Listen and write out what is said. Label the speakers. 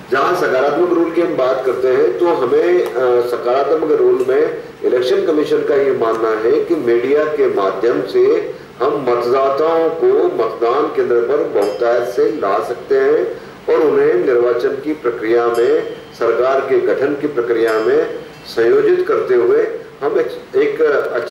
Speaker 1: जहां सकारात्मक रूल की हम बात करते हैं तो हमें सकारात्मक रूल में इलेक्शन कमीशन का ये मानना है कि मीडिया के माध्यम से हम मतदाताओं को मतदान केंद्र पर बहुतायत से ला सकते हैं और उन्हें निर्वाचन की प्रक्रिया में, सरकार के गठन की प्रक्रिया में संयोजित करते हुए हम एक